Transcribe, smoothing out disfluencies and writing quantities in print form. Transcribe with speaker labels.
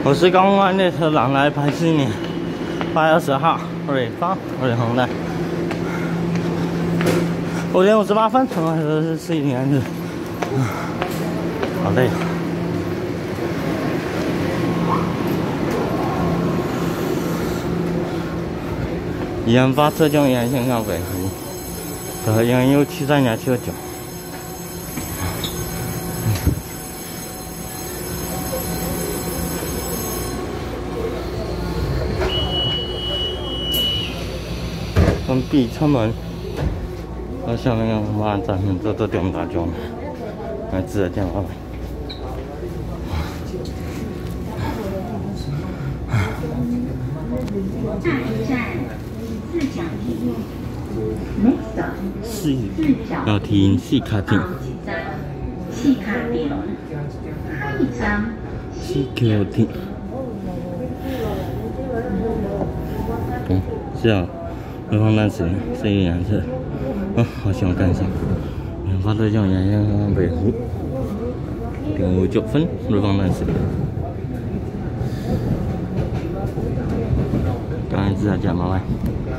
Speaker 1: 我是刚往列车上来拍纪念8月20号瑞芳瑞虹的。5点58分，还是11点子，好累。研发浙江沿线上北湖，原有73年79。关闭车门，到下面我们咱们这都点大脚，来直接点老板。
Speaker 2: 下一站四角亭 ，Next stop
Speaker 1: 四角亭四卡亭。
Speaker 2: 四卡亭，下一站
Speaker 1: 四角亭。是啊。瑞芳淡水是一个颜色，好喜欢看一下。研发浙江沿线上北湖，59分，瑞芳淡水。刚才自家讲了来。